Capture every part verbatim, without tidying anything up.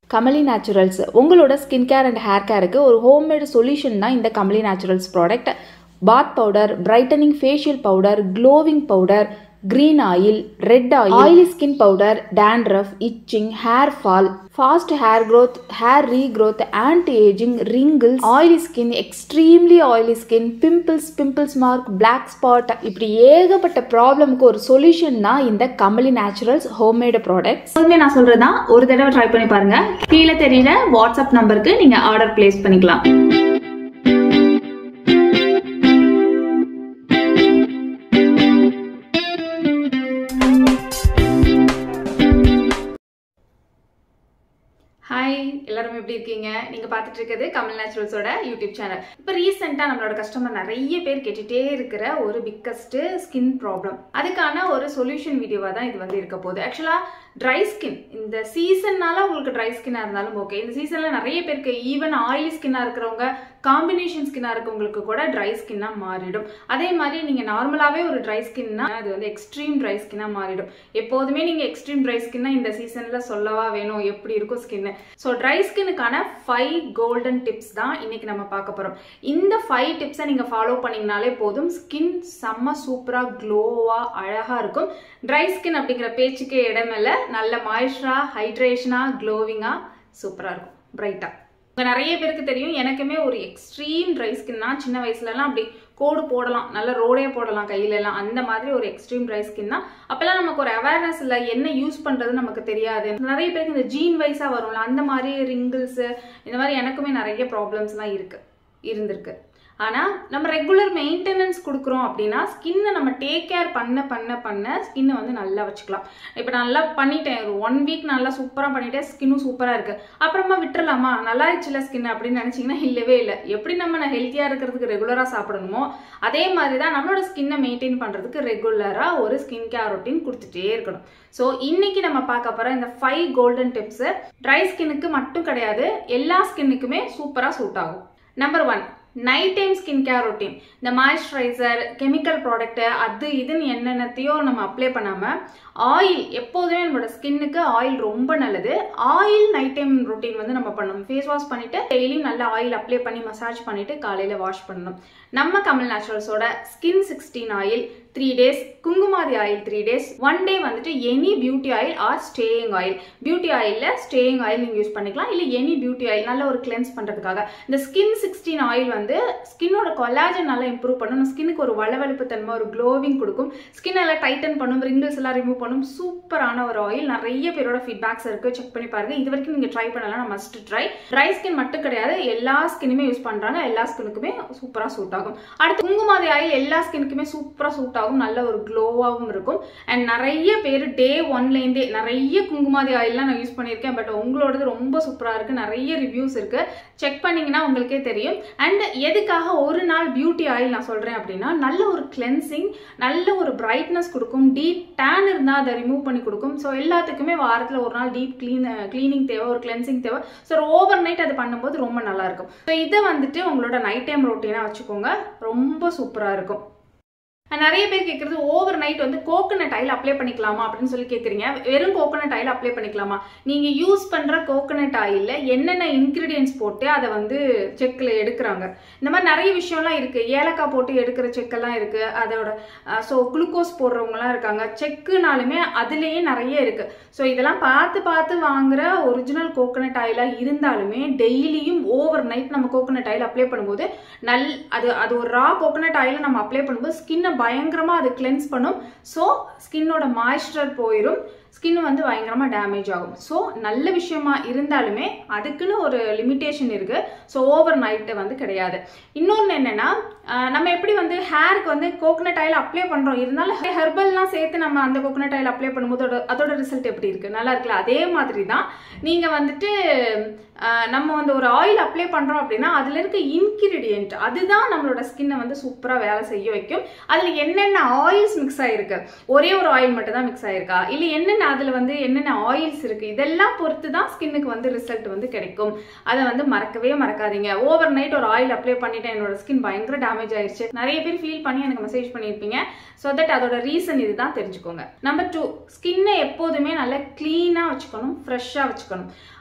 Kamali Naturals உங்களோட skin care and hair கேருக்கு ஒரு ஹோம்மேடு சொல்யூஷன் தான் இந்த Kamali Naturals product. Bath powder, brightening facial powder, glowing powder, green oil, red oil, oily skin powder, dandruff, itching, hair fall, fast hair growth, hair regrowth, anti ageing, wrinkles, oily skin, extremely oily skin, pimples, pimples mark, black spot, இப்படி ஏகப்பட்ட ப்ராப்ளம்க்கு ஒரு solution தான் இந்த Kamali naturals homemade products. எப்போதுமே நான் சொல்றதுதான், ஒரு தடவை ட்ரை பண்ணி பாருங்க. கீழே தெரியுற வாட்ஸ்அப் நம்பருக்கு நீங்க ஆர்டர் பிளேஸ் பண்ணிக்கலாம். ஹாய், எல்லாரும் எப்படி இருக்கீங்க? நீங்க பார்த்துட்டு இருக்கிறது கமல் நேச்சுரல்ஸோட யூடியூப் சேனல். இப்போ ரீசெண்டா நம்மளோட கஸ்டமர் நிறைய பேர் கேட்டுட்டே இருக்கிற ஒரு பிக்கஸ்ட் ஸ்கின் ப்ராப்ளம், அதுக்கான ஒரு சொல்யூஷன் வீடியோவா தான் இது வந்து இருக்க போகுது. ஆக்சுவலா ட்ரை ஸ்கின், இந்த சீசன்னால உங்களுக்கு ட்ரை ஸ்கின்னா இருந்தாலும் ஓகே. இந்த சீசன்ல நிறைய பேருக்கு ஈவன் ஆயிலி ஸ்கின்னா இருக்கிறவங்க, காம்பினேஷன் ஸ்கின்னா இருக்கவங்களுக்கு கூட ட்ரை ஸ்கின்னா மாறிடும். அதே மாதிரி நீங்க நார்மலாவே ஒரு ட்ரை ஸ்கின்னா அது வந்து எக்ஸ்ட்ரீம் ட்ரை ஸ்கின்னா மாறிடும். எப்போதுமே நீங்க எக்ஸ்ட்ரீம் ட்ரை ஸ்கின்னா இந்த சீசன்ல சொல்லவா வேணும், எப்படி இருக்கும் ஸ்கின். ஸோ ட்ரை ஸ்கின்னுக்கான ஃபைவ் கோல்டன் டிப்ஸ் தான் இன்னைக்கு நம்ம பார்க்க போறோம். இந்த ஃபைவ் டிப்ஸை நீங்க ஃபாலோ பண்ணீங்கனாலே போதும், ஸ்கின் செம்ம சூப்பரா க்ளோவா அழகா இருக்கும். ட்ரை ஸ்கின் அப்படிங்கிற பேச்சுக்கே இடமில்ல, நல்ல மாய்ஸ்சரா, ஹைட்ரேஷனா, க்ளோவிங்கா சூப்பரா இருக்கும், பிரைட்டா. நிறைய பேருக்கு தெரியும், எனக்குமே ஒரு எக்ஸ்ட்ரீம் ட்ரை ஸ்கின்னா சின்ன வயசுலலாம் அப்படி கோடு போடலாம், நல்ல ரோடே போடலாம் கையில எல்லாம், அந்த மாதிரி ஒரு எக்ஸ்ட்ரீம் ட்ரை ஸ்கின் தான். அப்பெல்லாம் நமக்கு ஒரு அவேர்னஸ் இல்லை, என்ன யூஸ் பண்றது நமக்கு தெரியாது. நிறைய பேருக்கு இந்த ஜீன் வைஸா வரும்ல, அந்த மாதிரி ரிங்கிள்ஸ், இந்த மாதிரி எனக்குமே நிறைய ப்ராப்ளம்ஸ் எல்லாம் இருக்கு இருந்திருக்கு. ஆனால் நம்ம ரெகுலர் மெயின்டெனன்ஸ் கொடுக்குறோம் அப்படின்னா ஸ்கின்னை நம்ம டேக் கேர் பண்ண பண்ண பண்ண ஸ்கின்னை வந்து நல்லா வச்சுக்கலாம். இப்போ நல்லா பண்ணிட்டேன், ஒரு ஒன் வீக் நல்லா சூப்பராக பண்ணிட்டேன், ஸ்கின்னும் சூப்பராக இருக்குது, அப்புறமா விட்டுறலாமா, நல்லா இருந்துச்சுல ஸ்கின் அப்படின்னு நினச்சிங்கன்னா இல்லவே இல்லை. எப்படி நம்ம நான் ஹெல்த்தியாக இருக்கிறதுக்கு ரெகுலராக சாப்பிடணுமோ அதே மாதிரி தான் நம்மளோட ஸ்கின்னை மெயின்டைன் பண்ணுறதுக்கு ரெகுலராக ஒரு ஸ்கின் கேர் ரொட்டீன் கொடுத்துட்டே இருக்கணும். ஸோ இன்னைக்கு நம்ம பார்க்க போகிற இந்த ஃபைவ் கோல்டன் டிப்ஸு ட்ரை ஸ்கின்னுக்கு மட்டும் கிடையாது, எல்லா ஸ்கின்னுக்குமே சூப்பராக சூட் ஆகும். Number one, night time skin care routine. இந்த மாய்ஸ்சரைசர், கெமிக்கல் ப்ராடக்ட், அது இதுன்னு என்னென்னத்தையோ நம்ம அப்ளை பண்ணாமல் ஆயில், எப்போதுமே நம்மளோட ஸ்கின்னுக்கு ஆயில் ரொம்ப நல்லது. ஆயில் நைட் டைம் ரொட்டீன் வந்து நம்ம பண்ணணும். ஃபேஸ் வாஷ் பண்ணிட்டு டெய்லியும் நல்லா ஆயில் அப்ளை பண்ணி மசாஜ் பண்ணிட்டு காலையில வாஷ் பண்ணணும். நம்ம கமல் நேச்சுரல்ஸோட skin sixteen oil three days, Kumkumadi oil three days, one day வந்துட்டு any beauty oil or staying oil. Beauty ஆயில்ல ஸ்டேயிங் ஆயில் நீங்க யூஸ் பண்ணிக்கலாம், இல்லை எனி பியூட்டி ஆயில் நல்ல ஒரு கிளென்ஸ் பண்றதுக்காக. இந்த ஸ்கின் சிக்ஸ்டீன் ஆயில் வந்து ஸ்கின்னோட கொலாஜன் நல்லா இம்ப்ரூவ் பண்ணும், ஸ்கின்னுக்கு ஒரு வளவளப்பு தன்மை, ஒரு க்ளோவிங் கொடுக்கும், ஸ்கின் எல்லாம் டைட்டன் பண்ணும், ரிங்கிள்ஸ் எல்லாம் ரிமூவ் பண்ணும். சூப்பரான ஒரு ஆயில். நிறைய பேரோட ஃபீட்பேக்ஸ் இருக்கு, செக் பண்ணி பாருங்க. இது வரைக்கும் நீங்க ட்ரை பண்ணலாம், மஸ்ட் ட்ரை. ட்ரை ஸ்கின் மட்டும் கிடையாது, எல்லா ஸ்கின்னுமே யூஸ் பண்றாங்க, எல்லா ஸ்கின்னுக்குமே சூப்பரா சூட் ஆகும். அடுத்து குங்குமாதி ஆயில் எல்லா ஸ்கின்னுக்குமே சூப்பரா சூட் ஆகும், நல்ல ஒரு க்ளோவாகவும் இருக்கும். அண்ட் நிறைய பேர் டே ஒன்லேருந்தே நிறைய குங்குமாதி ஆயில்லாம் நான் யூஸ் பண்ணியிருக்கேன், பட் உங்களோடது ரொம்ப சூப்பரா இருக்கு, நிறைய ரிவ்யூஸ் இருக்கு, செக் பண்ணீங்கன்னா உங்களுக்கே தெரியும். அண்ட் எதுக்காக ஒரு நாள் பியூட்டி ஆயில் நான் சொல்றேன் அப்படின்னா, நல்ல ஒரு கிளென்சிங், நல்ல ஒரு பிரைட்னஸ் கொடுக்கும், டீப் டேன் இருந்தா அதை ரிமூவ் பண்ணி கொடுக்கும். ஸோ எல்லாத்துக்குமே வாரத்தில் ஒரு நாள் டீப் கிளீன் கிளீனிங் தேவை, ஒரு கிளென்சிங் தேவை. ஸோ ஓவர் நைட் அது பண்ணும்போது ரொம்ப நல்லா இருக்கும். ஸோ இதை வந்துட்டு உங்களோட நைட் டைம் ரொட்டீனா வச்சுக்கோங்க, ரொம்ப சூப்பரா இருக்கும். நிறைய பேர் கேட்கறது, ஓவர் நைட் வந்து கோகனட் ஆயில் அப்ளை பண்ணிக்கலாமா அப்படின்னு சொல்லி கேட்குறீங்க. வெறும் கோகனட் ஆயில் அப்ளை பண்ணிக்கலாமா? நீங்கள் யூஸ் பண்ணுற கோகனட் ஆயிலில் என்னென்ன இன்க்ரீடியன்ஸ் போட்டு அதை வந்து செக்கில் எடுக்கிறாங்க, இந்த மாதிரி நிறைய விஷயம்லாம் இருக்குது. ஏலக்காய் போட்டு எடுக்கிற செக்கெல்லாம் இருக்குது, அதோட ஸோ குளுக்கோஸ் போடுறவங்கலாம் இருக்காங்க. செக்குனாலுமே அதுலேயே நிறைய இருக்குது. ஸோ இதெல்லாம் பார்த்து பார்த்து வாங்குற ஒரிஜினல் கோகனட் ஆயிலாக இருந்தாலுமே டெய்லியும் ஓவர் நைட் நம்ம கோகனட் ஆயில் அப்ளை பண்ணும்போது நல் அது அது ஒரு ரா கோகனட் ஆயில் நம்ம அப்ளை பண்ணும்போது ஸ்கின்னை பயங்கரமா அது கிளென்ஸ் பண்ணும். ஸோ ஸ்கின்னோட மாய்ஸ்சர் போயிடும், ஸ்கின் வந்து பயங்கரமா டேமேஜ் ஆகும். ஸோ நல்ல விஷயமா இருந்தாலுமே அதுக்குன்னு ஒரு லிமிட்டேஷன் இருக்கு. ஸோ ஓவர் நைட்டு வந்து கிடையாது. இன்னொன்று என்னன்னா, நம்ம எப்படி வந்து ஹேருக்கு வந்து கோகனட் ஆயில் அப்ளை பண்றோம், இருந்தாலும் ஹெர்பல்லாம் சேர்த்து நம்ம அந்த கோகனட் ஆயில் அப்ளை பண்ணும்போது அதோட ரிசல்ட் எப்படி இருக்கு, நல்லா இருக்குல்ல? அதே மாதிரி தான் நீங்க வந்துட்டு நம்ம வந்து ஒரு ஆயில் அப்ளை பண்றோம் அப்படின்னா அதுல இருக்க இன்கிரீடியன்ட் அதுதான் நம்மளோட ஸ்கின்னை வந்து சூப்பரா வேலை செய்ய வைக்கும். அதுல என்னென்ன ஆயில்ஸ் மிக்ஸ் ஆயிருக்கு, ஒரே ஒரு ஆயில் மட்டும் தான் மிக்ஸ் ஆயிருக்கா, இல்லை என்னென்ன அதுல வந்து என்னென்ன ஆயில்ஸ் இருக்கு, இதெல்லாம் பொறுத்து தான் ஸ்கின்னுக்கு வந்து ரிசல்ட் வந்து கிடைக்கும். அதை வந்து மறக்கவே மறக்காதீங்க. ஓவர் நைட் ஒரு ஆயில் அப்ளை பண்ணிட்டேன், என்னோட ஸ்கின் பயங்கர டேமேஜ் ஆயிடுச்சு, நிறைய பேர் ஃபீல் பண்ணி எனக்கு மெசேஜ் பண்ணியிருப்பீங்க. ஸோ தட் அதோட ரீசன் இதுதான், தெரிஞ்சுக்கோங்க. நம்பர் டூ, ஸ்கின்னை எப்போதுமே நல்லா கிளீனா வச்சுக்கணும், ஃப்ரெஷ்ஷா வச்சுக்கணும்.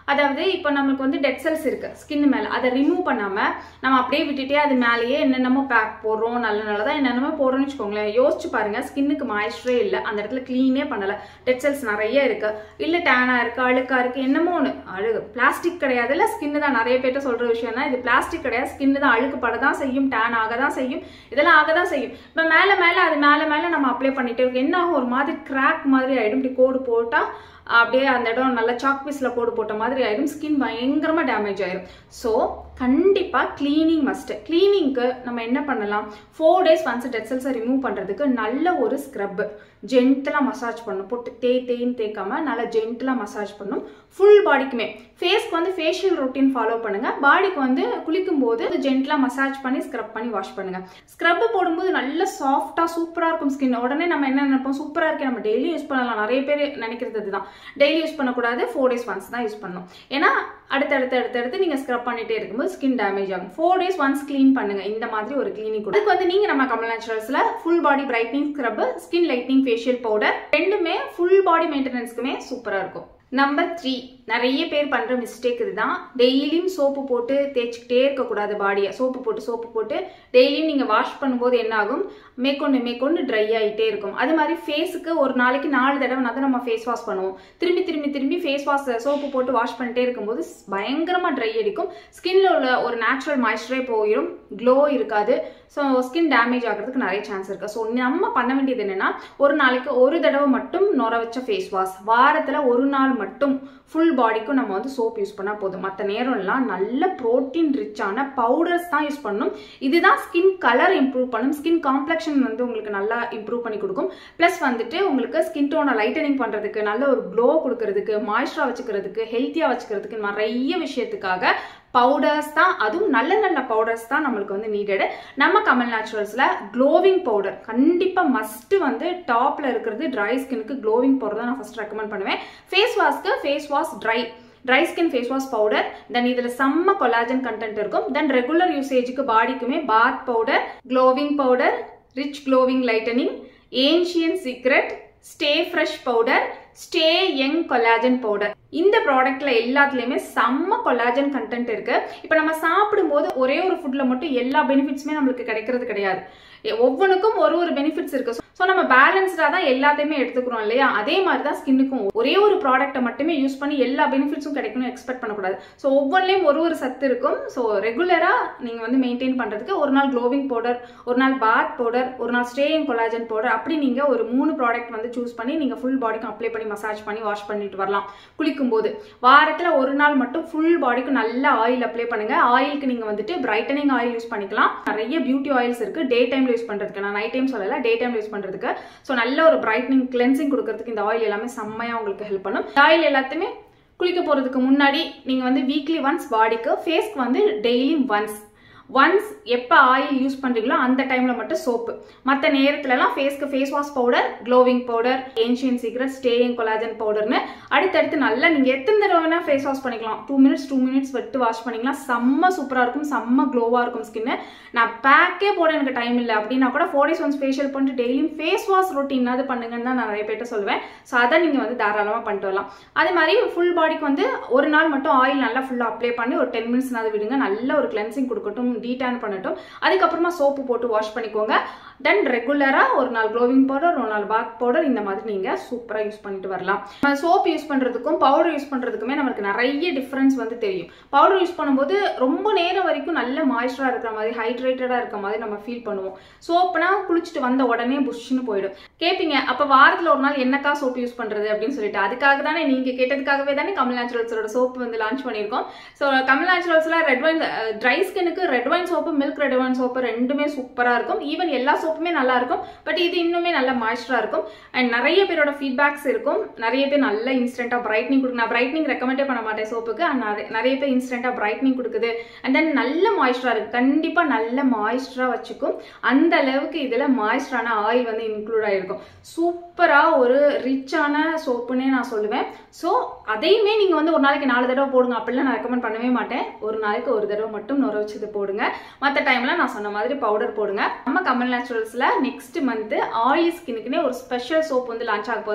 அதாவது இப்போ நமக்கு வந்து டெட் செல்ஸ் இருக்கு ஸ்கின் மேல, அதை ரிமூவ் பண்ணாம நம்ம அப்படியே விட்டுட்டே அது மேலேயே என்னென்னமோ பேக் போடுறோம், நல்ல நல்லதான் என்னென்னமோ போடுறோம்னு வச்சுக்கோங்களேன். யோசிச்சு பாருங்க, ஸ்கின்னுக்கு மாய்ஸ்சரே இல்லை, அந்த இடத்துல கிளீனே பண்ணல, டெட் செல்ஸ் நிறைய இருக்கு, இல்ல டேனா இருக்கு, அழுக்கா இருக்கு, என்னமோ ஒன்று அழுகு. பிளாஸ்டிக் கிடையாது, இல்லை ஸ்கின்னு தான். நிறைய பேர்ட்ட சொல்ற விஷயம் தான் இது, பிளாஸ்டிக் கிடையாது, ஸ்கின்னு தான். அழுக்கு படதான் செய்யும், டேன் ஆக தான் செய்யும், இதெல்லாம் ஆக தான் செய்யும். இப்போ மேலே மேலே அது மேலே மேலே நம்ம அப்ளை பண்ணிட்டே இருக்கோம், என்ன ஆகும், ஒரு மாதிரி கிராக் மாதிரி ஆயிடும். இப்படி கோடு போட்டா அப்படியே அந்த இடம் நல்லா சாக் பீஸ்ல கோடு போட்ட மாதிரி ஆயிடும், ஸ்கின் பயங்கரமா டேமேஜ் ஆயிடும். ஸோ கண்டிப்பா கிளீனிங் மஸ்ட். கிளீனிங்க்கு நம்ம என்ன பண்ணலாம், ஃபோர் டேஸ் ஒன்ஸ் டெட் செல்ஸை ரிமூவ் பண்றதுக்கு நல்ல ஒரு ஸ்க்ரப் ஜென்டலா மசாஜ் பண்ணும், போட்டு தேய் தேய்ன்னு தேய்க்காம நல்லா ஜென்டலா மசாஜ் பண்ணும் ஃபுல் பாடிக்குமே. ஃபேஸ்க்கு வந்து ஃபேஷியல் ரொட்டீன் ஃபாலோ பண்ணுங்க, பாடிக்கு வந்து குளிக்கும் போது ஜென்டலா மசாஜ் பண்ணி ஸ்க்ரப் பண்ணி வாஷ் பண்ணுங்க. ஸ்க்ரப் போடும்போது நல்ல சாஃப்டா சூப்பரா இருக்கும் ஸ்கின். உடனே நம்ம என்ன நினைப்போம், சூப்பரா இருக்கு, நம்ம டெய்லி யூஸ் பண்ணலாம். நிறைய பேர் நினைக்கிறது இதுதான், டெய்லி யூஸ் பண்ணக்கூடாது, ஃபோர் டேஸ் ஒன்ஸ் தான் யூஸ் பண்ணணும். ஏன்னா அடுத்தடுத்து அடுத்தடுத்து நீங்க ஸ்க்ரப் பண்ணிட்டே இருக்கும்போது ஸ்கின் டேமேஜ் ஆகும். ஃபோர் டேஸ் ஒன்ஸ் கிளீன் பண்ணுங்க, இந்த மாதிரி ஒரு கிளீனிங். அதுக்கு வந்து நீங்க நம்ம கமல் நேச்சுரல்ஸ்ல full body brightening scrub, skin lightening facial powder ரெண்டுமே ஃபுல் பாடி மெயின்டெனன்ஸ்க்குமே சூப்பரா இருக்கும். நம்பர் த்ரீ, நிறைய பேர் பண்ற மிஸ்டேக் இதுதான். டெய்லியும் சோப்பு போட்டு தேய்ச்சிக்கிட்டே இருக்கக்கூடாது பாடியை. சோப்பு போட்டு சோப்பு போட்டு டெய்லியும் நீங்க வாஷ் பண்ணும்போது என்ன ஆகும், மேற்கொண்டு மேற்கொண்டு ட்ரை ஆகிட்டே இருக்கும். அது மாதிரி ஃபேஸுக்கு ஒரு நாளைக்கு நாலு தடவை தான் நம்ம ஃபேஸ் வாஷ் பண்ணுவோம். திரும்பி திரும்பி திரும்பி ஃபேஸ் வாஷ் சோப்பு போட்டு வாஷ் பண்ணிட்டே இருக்கும்போது பயங்கரமா ட்ரை அடிக்கும், ஸ்கின்ல உள்ள ஒரு நேச்சுரல் மாய்ஸ்சரே போயிடும், க்ளோ இருக்காது. ஸோ ஸ்கின் டேமேஜ் ஆகிறதுக்கு நிறைய சான்ஸ் இருக்கு. ஸோ நம்ம பண்ண வேண்டியது என்னன்னா, ஒரு நாளைக்கு ஒரு தடவை மட்டும் நுர வச்ச ஃபேஸ் வாஷ், வாரத்துல ஒரு நாள் மட்டும் ஃபுல் பாடிக்கும் நம்ம வந்து சோப் யூஸ் பண்ணா போதும். மற்ற நேரம்லாம் நல்ல ப்ரோட்டீன் ரிச்சான பவுடர்ஸ் தான் யூஸ் பண்ணணும். இதுதான் ஸ்கின் கலர் இம்ப்ரூவ் பண்ணும், ஸ்கின் காம்ப்ளெக்ஷன் வந்து உங்களுக்கு நல்லா இம்ப்ரூவ் பண்ணி கொடுக்கும். பிளஸ் வந்துட்டு உங்களுக்கு ஸ்கின் டோனை லைட்டனிங் பண்றதுக்கு, நல்ல ஒரு க்ளோ கொடுக்கறதுக்கு, மாய்ஸ்சரா வச்சுக்கிறதுக்கு, ஹெல்த்தியா வச்சுக்கிறதுக்கு நிறைய விஷயத்துக்காக பவுடர்ஸ் தான், அதுவும் நல்ல நல்ல பவுடர்ஸ் தான் நம்மளுக்கு வந்து நீடட். நம்ம கமல் நேச்சுரல்ஸ்ல க்ளோவிங் பவுடர் கண்டிப்பா மஸ்ட் வந்து டாப்ல இருக்கிறது. ட்ரை ஸ்கினுக்கு க்ளோவிங் பவுடர் தான் நான் ஃபர்ஸ்ட் ரெக்கமெண்ட் பண்ணுவேன். ஃபேஸ் வாஷ்க்கு face wash dry dry skin face wash powder, then இதுல செம்ம கொலாஜன் கண்டென்ட் இருக்கும். தென் ரெகுலர் யூசேஜுக்கு பாடிக்குமே bath powder, glowing powder, rich glowing lightening, ancient secret, stay fresh powder, stay young collagen powder. இந்த ப்ராடக்ட்ல எல்லாத்துலயுமே செம்ம கொலாஜன் கண்டென்ட் இருக்கு. இப்போ நம்ம சாப்பிடும்போது ஒரே ஒரு ஃபுட்ல மட்டும் எல்லா பெனிஃபிட்ஸுமே நம்மளுக்கு கிடைக்கிறது கிடையாது, ஒவ்வொன்றுக்கும் ஒரு ஒரு பெனிஃபிட்ஸ் இருக்கு. ஸோ நம்ம பேலன்ஸ்டா தான் எல்லாத்தையுமே எடுத்துக்கிறோம் இல்லையா, அதே மாதிரி தான் ஸ்கின்னுக்கும் ஒரே ஒரு ப்ராடக்ட்டை மட்டுமே யூஸ் பண்ணி எல்லா பெனிஃபிட்ஸும் கிடைக்கணும் எக்ஸ்பெக்ட் பண்ணக்கூடாது. ஸோ ஒவ்வொன்றிலையும் ஒரு ஒரு சத்து இருக்கும். ஸோ ரெகுலரா நீங்க வந்து மெயின்டைன் பண்றதுக்கு ஒரு நாள் க்ளோவிங் பவுடர், ஒரு நாள் பாத் பவுடர், ஒரு நாள் ஸ்டேயிங் கொலாஜன் பவுடர், அப்படி நீங்க ஒரு மூணு ப்ராடக்ட் வந்து சூஸ் பண்ணி நீங்க ஃபுல் பாடிக்கும் அப்ளை பண்ணி மசாஜ் பண்ணி வாஷ் பண்ணிட்டு வரலாம். குளிக்கும் போது வாரத்துல ஒரு நாள் மட்டும் ஃபுல் பாடிக்கும் நல்ல ஆயில் அப்ளை பண்ணுங்க. ஆயிலுக்கு நீங்க வந்துட்டு பிரைட்டனிங் ஆயில் யூஸ் பண்ணிக்கலாம். நிறைய பியூட்டி ஆயில்ஸ் இருக்கு டே டைம்ல யூஸ் பண்றதுக்கு, நான் நைட் டைம் சொல்லல, டே டைம்ல யூஸ் பண்றதுக்கு. சோ நல்ல ஒரு பிரைட்னிங் கிளென்சிங் கொடுக்கிறதுக்கு இந்த ஆயில் எல்லாமே செம்மையா உங்களுக்கு ஹெல்ப் பண்ணும். ஆயில் எல்லாத்தையுமே குளிக்க போறதுக்கு முன்னாடி நீங்க வந்து வீக்லி ஒன்ஸ் பாடிக்கு, ஃபேஸ்க்கு வந்து டெய்லி ஒன்ஸ் ஒன்ஸ் எப்போ ஆயில் யூஸ் பண்ணுறீங்களோ அந்த டைமில் மட்டும் சோப்பு, மற்ற நேரத்துலலாம் ஃபேஸ்க்கு face wash powder, glowing powder, ancient secret, staying collagen பவுடர்னு அடுத்தடுத்து நல்லா நீங்கள் எத்தனை தடவை வேணால் ஃபேஸ் வாஷ் பண்ணிக்கலாம். டூ மினிட்ஸ் டூ மினிட்ஸ் விட்டு வாஷ் பண்ணிக்கலாம். செம்ம சூப்பராக இருக்கும், செம்ம க்ளோவாக இருக்கும் ஸ்கின்னு. நான் பேக்கே போட எனக்கு டைம் இல்லை அப்படின்னா கூட ஃபோர் டேஸ் ஒன்ஸ் ஃபேஷியல் பண்ணிட்டு டெய்லியும் ஃபேஸ் வாஷ் ரொட்டீனாவது பண்ணுங்கன்னு தான் நான் நிறைய பேர்ட்ட சொல்லுவேன். ஸோ அதை நீங்கள் வந்து தாராளமாக பண்ணிட்டு வரலாம். அதே மாதிரி ஃபுல் பாடிக்கு வந்து ஒரு நாள் மட்டும் ஆயில் நல்லா ஃபுல்லாக அப்ளை பண்ணி ஒரு டென் மினிட்ஸ்னாவது விடுங்க, நல்ல ஒரு கிளென்சிங் கொடுக்கட்டும், டீடான் பண்ணட்டும். அதுக்கப்புறமா சோப்பு போட்டு வாஷ் பண்ணிக்கோங்க. தென் ரெகுலரா ஒரு நாள் க்ளோவிங் பவுடர், ஒரு நாள் பாத் பவுடர், இந்த மாதிரி நீங்க சூப்பரா யூஸ் பண்ணிட்டு வரலாம். சோப் யூஸ் பண்றதுக்கும் பவுடர் யூஸ் பண்றதுக்குமே நமக்கு நிறைய டிஃபரன்ஸ் வந்து தெரியும். பவுடர் யூஸ் பண்ணும்போது ரொம்ப நேரம் வரைக்கும் நல்ல மாய்ஸ்சரா இருக்கிற மாதிரி, ஹைட்ரேட்டடா இருக்க மாதிரி நம்ம ஃபீல் பண்ணுவோம். சோப்னா குளிச்சுட்டு வந்த உடனே புஷ்னு போயிடும். கேட்பீங்க, அப்ப வாரத்துல ஒரு நாள் என்னக்கா சோப் யூஸ் பண்றது அப்படின்னு சொல்லிட்டு, அதுக்காக தானே நீங்க கேட்டதுக்காகவே தானே கமல் நேச்சுரல்ஸோட சோப் வந்து லான்ச் பண்ணியிருக்கோம். ஸோ கமல் நேச்சுரல்ஸ்ல ரெட் வைன் ட்ரை ஸ்கின்னுக்கு red wine soap, milk red wine soap ரெண்டுமே சூப்பரா இருக்கும். ஈவன் எல்லா சோப்புமே நல்லா இருக்கும், பட் இது இன்னுமே நல்ல மாய்ஸ்சரா இருக்கும். அண்ட் நிறைய பேரோட ஃபீட்பேக்ஸ் இருக்கும். நிறைய பேர் நல்ல இன்ஸ்டன்டா பிரைட்னிங் கொடுக்கு. நான் பிரைட்னிங் ரெக்கமெண்டே பண்ண மாட்டேன் சோப்புக்கு. நிறைய பேர் இன்ஸ்டன்டா பிரைட்னிங் கொடுக்குது. அண்ட் தென் நல்ல மாய்ஸ்சரா இருக்கு, கண்டிப்பா நல்ல மாய்ஸ்சரா வச்சுக்கும். அந்த அளவுக்கு இதுல மாய்ஸ்சரான ஆயில் வந்து இன்க்ளூட் ஆயிருக்கும். சூப்பரா ஒரு ரிச்சான சோப்புன்னே நான் சொல்லுவேன். ஸோ அதையுமே நீங்க வந்து ஒரு நாளைக்கு நாலு தடவை போடுங்க அப்படிலாம் நான் ரெக்கமெண்ட் பண்ணவே மாட்டேன். ஒரு நாளைக்கு ஒரு தடவை மட்டும் நுர வச்சது போடுங்க. மற்ற டைம்ல நான் சொன்ன மாதிரி பவுடர் போடுங்க. நம்ம கமல் நேச்சுரல்ஸ்ல நெக்ஸ்ட் மந்த் ஆயிலி ஸ்கின்னுக்குனே ஒரு ஸ்பெஷல் சோப் வந்து லான்ச் ஆக போகுது.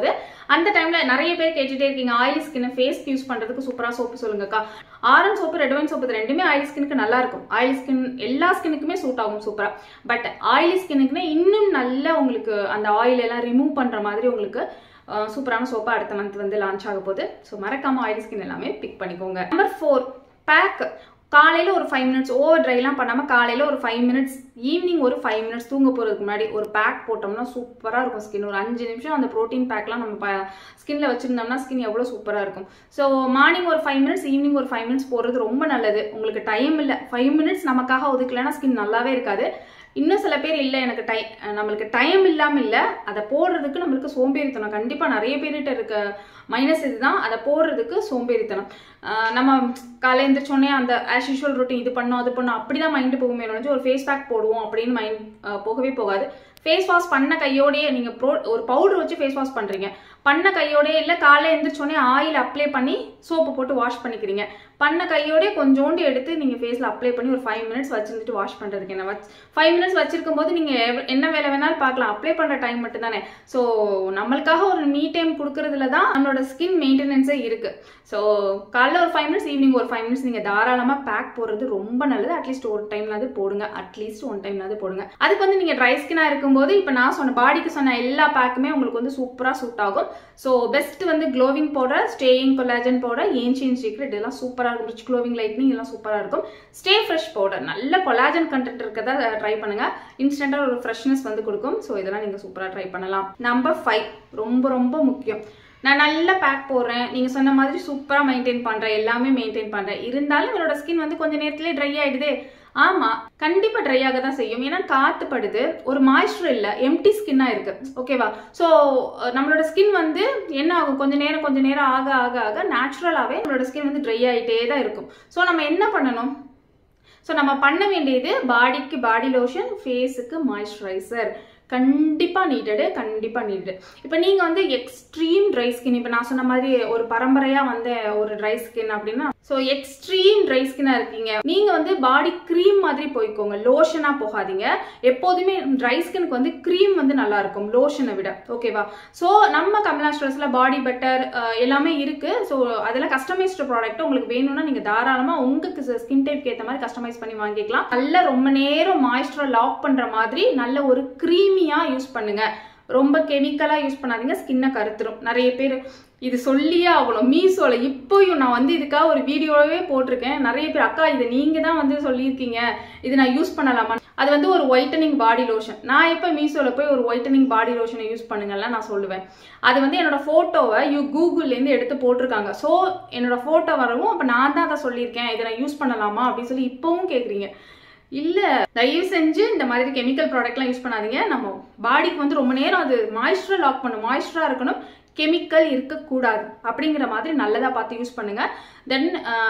அந்த டைம்ல நிறைய பேர் கேட்டுட்டே இருக்கீங்க ஆயிலி ஸ்கின் ஃபேஸ்க்கு யூஸ் பண்றதுக்கு சூப்பரா சோப்பு சொல்லுங்கக்கா. Orange soap red wine soap ரெண்டுமே ஆயிலி ஸ்கின்னுக்கு நல்லா இருக்கும். ஆயிலி ஸ்கின் எல்லா ஸ்கின்னுக்குமே சூட் ஆகும் சூப்பரா. பட் ஆயிலி ஸ்கின்னுக்குன்னா இன்னும் நல்ல உங்களுக்கு அந்த ஆயில் எல்லாம் ரிமூவ் பண்ற மாதிரி உங்களுக்கு சூப்பரான சோப்பா அடுத்த மந்த் வந்து லான்ச் ஆக போகுது. ஸோ மறக்காம ஆயிலி ஸ்கின் எல்லாமே பிக் பண்ணிக்கோங்க. Number four pack. காலையில ஒரு ஃபைவ் மினிட்ஸ் ஓவர் ட்ரைலாம் பண்ணாம காலையில ஒரு ஃபைவ் மினிட்ஸ் ஈவினிங் ஒரு ஃபைவ் மினிட்ஸ் தூங்க போறதுக்கு முன்னாடி ஒரு பேக் போட்டோம்னா சூப்பரா இருக்கும் ஸ்கின். ஒரு அஞ்சு நிமிஷம் அந்த ப்ரோட்டீன் பேக்லாம் நம்ம ஸ்கின்ல வச்சிருந்தோம்னா ஸ்கின் எவ்வளவு சூப்பரா இருக்கும். ஸோ மார்னிங் ஒரு ஃபைவ் மினிட்ஸ் ஈவினிங் ஒரு ஃபைவ் மினிட்ஸ் போடுறது ரொம்ப நல்லது. உங்களுக்கு டைம் இல்லை, ஃபைவ் மினிட்ஸ் நமக்காக ஒதுக்கலைன்னா ஸ்கின் நல்லாவே இருக்காது. இன்னும் சில பேர் இல்லை எனக்கு டை நம்மளுக்கு டைம் இல்லாமல் இல்லை, அதை போடுறதுக்கு நம்மளுக்கு சோம்பேறித்தனம். கண்டிப்பாக நிறைய பேர்கிட்ட இருக்க மைனஸ் இதுதான், அதை போடுறதுக்கு சோம்பேறித்தனம். நம்ம காலை எழுந்திரிச்சோடனே அந்த ஆஸ் யூஷுவல் ரொட்டீன் இது பண்ணோம் அது பண்ணோம் அப்படிதான் மைண்டு போகுமே நினைச்சு ஒரு ஃபேஸ் பேக் போடுவோம் அப்படின்னு மைண்ட் போகவே போகாது. ஃபேஸ் வாஷ் பண்ண கையோடையே நீங்கள் ப்ரோ ஒரு பவுடர் வச்சு ஃபேஸ் வாஷ் பண்ணுறீங்க, பண்ண கையோடய இல்லை காலையில் எழுந்திரிச்சோடனே ஆயில் அப்ளை பண்ணி சோப்பு போட்டு வாஷ் பண்ணிக்கிறீங்க, பண்ண கையோடய கொஞ்சோண்டு எடுத்து நீங்கள் ஃபேஸில் அப்ளை பண்ணி ஒரு ஃபைவ் மினிட்ஸ் வச்சுருந்துட்டு வாஷ் பண்ணுறதுக்கு என்ன வச்சு ஃபைவ் மினிட்ஸ் வச்சிருக்கும் போது நீங்கள் என்ன வேலை வேணாலும் பார்க்கலாம், அப்ளை பண்ணுற டைம் மட்டும் தானே. ஸோ நம்மளுக்காக ஒரு மீ டைம் கொடுக்கறதுல தான் நம்மளோட ஸ்கின் மெயின்டெனன்ஸே இருக்குது. ஸோ காலைல ஒரு ஃபைவ் மினிட்ஸ் ஈவினிங் ஒரு ஃபைவ் மினிட்ஸ் நீங்கள் தாராளமாக பேக் போடுறது ரொம்ப நல்லது. அட்லீஸ்ட் ஒரு டைம்லாவது போடுங்க, அட்லீஸ்ட் ஒன் டைம்லாவது போடுங்க. அதுக்கு வந்து நீங்கள் ட்ரை ஸ்கின்னாக இருக்கும்போது இப்போ நான் சொன்ன பாடிக்கு சொன்ன எல்லா பேக்குமே உங்களுக்கு வந்து சூப்பராக சூட் ஆகும். ஸோ பெஸ்ட் வந்து glowing powder, staying collagen powder, ancient secret இதெல்லாம் சூப்பராக இருக்கும். ரிச் க்ளோவிங் லைட்னிங் இதெல்லாம் சூப்பராக இருக்கும். ஸ்டே ஃப்ரெஷ் பவுடர் நல்ல கொலாஜன் கண்டென்ட் இருக்கதா ட்ரை பண்ணுங்க, இன்ஸ்டன்டாக ஒரு ஃப்ரெஷ்னஸ் வந்து கொடுக்கும். ஸோ இதெல்லாம் நீங்கள் சூப்பராக ட்ரை பண்ணலாம். நம்பர் ஃபைவ் ரொம்ப ரொம்ப முக்கியம். நான் நல்ல பேக் போடுறேன், நீங்கள் சொன்ன மாதிரி சூப்பராக மெயின்டைன் பண்ணுறேன், எல்லாமே மெயின்டைன் பண்ணுறேன், இருந்தாலும் என்னோட ஸ்கின் வந்து கொஞ்சம் நேரத்துலேயே ட்ரை ஆகிடுது. ஆமாம், கண்டிப்பாக ட்ரை ஆக தான் செய்யும். ஏன்னா காற்று படுது, ஒரு மாய்ஸ்சர் இல்லை, எம்டி ஸ்கின்னாக இருக்குது. ஓகேவா? ஸோ நம்மளோட ஸ்கின் வந்து என்ன ஆகும், கொஞ்சம் நேரம் கொஞ்சம் நேரம் ஆக ஆக ஆக நேச்சுரலாகவே நம்மளோட ஸ்கின் வந்து ட்ரை ஆகிட்டே தான் இருக்கும். ஸோ நம்ம என்ன பண்ணணும்? ஸோ நம்ம பண்ண வேண்டியது பாடிக்கு பாடி லோஷன், ஃபேஸுக்கு மாய்ஸ்சரைசர் கண்டிப்பாக நீடடு, கண்டிப்பாக நீடடு. இப்போ நீங்கள் வந்து எக்ஸ்ட்ரீம் ட்ரை ஸ்கின், இப்போ நான் சொன்ன மாதிரி ஒரு பரம்பரையாக வந்த ஒரு ட்ரை ஸ்கின் அப்படின்னா, ஸோ எக்ஸ்ட்ரீம் ட்ரை ஸ்கின்னாக இருக்கீங்க, நீங்கள் வந்து பாடி க்ரீம் மாதிரி போய்க்கோங்க, லோஷனாக போகாதீங்க. எப்போதுமே ட்ரை ஸ்கின்னுக்கு வந்து க்ரீம் வந்து நல்லா இருக்கும் லோஷனை விட. ஓகேவா? ஸோ நம்ம கமலா ஸ்டோர்ஸில் பாடி பட்டர் எல்லாமே இருக்குது. ஸோ அதெல்லாம் கஸ்டமைஸ்டு ப்ராடக்ட் உங்களுக்கு வேணும்னா நீங்கள் தாராளமாக உங்களுக்கு ஸ்கின் டைப்க்கு ஏற்ற மாதிரி கஸ்டமைஸ் பண்ணி வாங்கிக்கலாம். நல்லா ரொம்ப நேரம் மாய்ஸ்சரை லாக் பண்ணுற மாதிரி நல்ல ஒரு க்ரீமி யூஸ் பண்ணுங்க. ரொம்ப கெமிக்கலா யூஸ் பண்ணாதீங்க, ஸ்கின்னை கருத்துரும். நிறைய பேர் இது சொல்லியே ஆகணும். மீஷோல இப்போயும் நான் வந்து இதுக்காக ஒரு வீடியோவே போட்டிருக்கேன். நிறைய பேர் அக்கா இதை நீங்க தான் வந்து சொல்லியிருக்கீங்க, இது நான் யூஸ் பண்ணலாமா? அது வந்து ஒரு ஒயிட்டனிங் பாடி லோஷன். நான் எப்போ மீஷோல போய் ஒரு ஒயிட்டனிங் பாடி லோஷனை யூஸ் பண்ணுங்கலாம் நான் சொல்லுவேன். அது வந்து என்னோட போட்டோவை யூ கூகுள்லேருந்து எடுத்து போட்டிருக்காங்க. ஸோ என்னோட போட்டோ வரவும் அப்போ நான் தான் அதை சொல்லியிருக்கேன், இதை நான் யூஸ் பண்ணலாமா அப்படின்னு சொல்லி இப்பவும் கேட்குறீங்க. இல்லை, தயவு செஞ்சு இந்த மாதிரி கெமிக்கல் ப்ராடக்ட்லாம் யூஸ் பண்ணாதீங்க. நம்ம பாடிக்கு வந்து ரொம்ப நேரம் அது மாய்ஸ்சரை லாக் பண்ணும், மாய்ஸ்சராக இருக்கணும், கெமிக்கல் இருக்கக்கூடாது. அப்படிங்கிற மாதிரி நல்லதாக பார்த்து யூஸ் பண்ணுங்க. தென்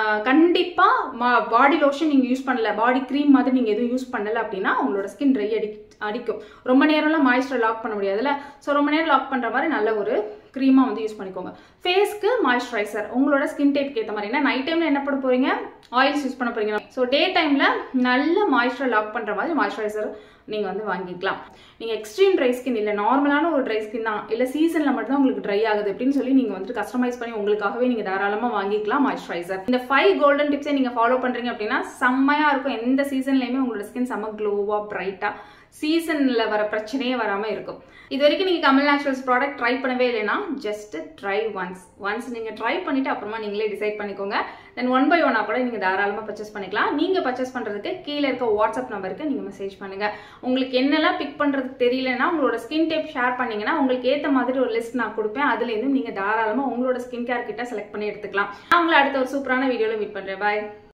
கண்டிப்பாக பாடி லோஷன் நீங்கள் யூஸ் பண்ணல, பாடி க்ரீம் மாதிரி நீங்கள் எதுவும் யூஸ் பண்ணலை அப்படின்னா உங்களோட ஸ்கின் ட்ரை அடி அடிக்கும். ரொம்ப நேரம்லாம் மாய்ஸ்சரை லாக் பண்ண முடியாதுல்ல. ஸோ ரொம்ப நேரம் லாக் பண்ணுற மாதிரி நல்ல ஒரு க்ரீமாக வந்து யூஸ் பண்ணிக்கோங்க. ஃபேஸ்க்கு மாய்ஸ்சரைசர் உங்களோட ஸ்கின் டைப்க்கு ஏற்ற மாதிரி. ஏன்னா நைட் டைமில் என்ன பண்ண போகிறீங்க, ஆயில்ஸ் யூஸ் பண்ண போகிறீங்க. ஸோ டே டைமில் நல்ல மாய்ஸ்சரை லாக் பண்ணுற மாதிரி மாய்ஸ்சரைசர் நீங்கள் வந்து வாங்கிக்கலாம். நீங்கள் எக்ஸ்ட்ரீம் ட்ரை ஸ்கின் இல்லை, நார்மலான ஒரு ட்ரை ஸ்கின் தான், இல்லை சீசனில் மட்டும் தான் உங்களுக்கு ட்ரை ஆகுது அப்படின்னு சொல்லி நீங்கள் வந்து கஸ்டமைஸ் பண்ணி உங்களுக்காகவே நீங்கள் தாராளமாக வாங்கிக்கலாம் மாய்ஸ்சரைசர். இந்த ஃபைவ் கோல்டன் டிப்ஸை நீங்கள் ஃபாலோ பண்ணுறீங்க அப்படின்னா செம்மையாக இருக்கும். எந்த சீசன்லையுமே உங்களோட ஸ்கின் செம்ம க்ளோவாக பிரைட்டாக சீசனில் வர பிரச்சனையே வராமல் இருக்கும். இது வரைக்கும் நீங்கள் கமல் நேச்சுரல்ஸ் ப்ராடக்ட் ட்ரை பண்ணவே இல்லைன்னா ஜஸ்ட் ட்ரை ஒன்ஸ் ஒன்ஸ் நீங்கள் ட்ரை பண்ணிவிட்டு அப்புறமா நீங்களே டிசைட் பண்ணிக்கோங்க. தென் ஒன் பை ஒன்னாக கூட நீங்கள் தாராளமாக பர்ச்சேஸ் பண்ணிக்கலாம். நீங்கள் பர்ச்சேஸ் பண்ணுறதுக்கு கீழே இருக்க வாட்ஸ்அப் நம்பருக்கு நீங்கள் மெசேஜ் பண்ணுங்கள். உங்களுக்கு என்னெல்லாம் பிக் பண்ணுறதுக்கு தெரியலன்னா உங்களோட ஸ்கின் டைப் ஷேர் பண்ணிங்கன்னா உங்களுக்கு ஏற்ற மாதிரி ஒரு லிஸ்ட் நான் கொடுப்பேன். அதுலேருந்து நீங்கள் தாராளமாக உங்களோட ஸ்கின் கேர் கிட்ட செலக்ட் பண்ணி எடுத்துக்கலாம். நான் உங்களை அடுத்த ஒரு சூப்பரான வீடியோவில் மீட் பண்ணுறேன். பாய்.